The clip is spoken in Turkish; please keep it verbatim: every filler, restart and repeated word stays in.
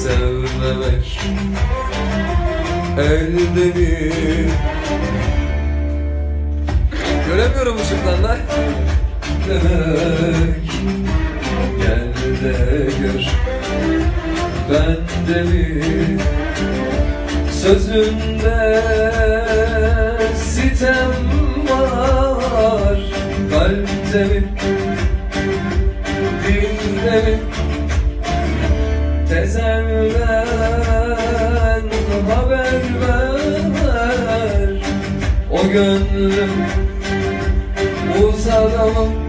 sevmemek elde mi? Göremiyorum ışıktan lan. Demek gel de gör, bende mi? Sözünde sitem var, kalpte mi? Dilde mi? Tezelden haber ver, o gönlüm uzadamam.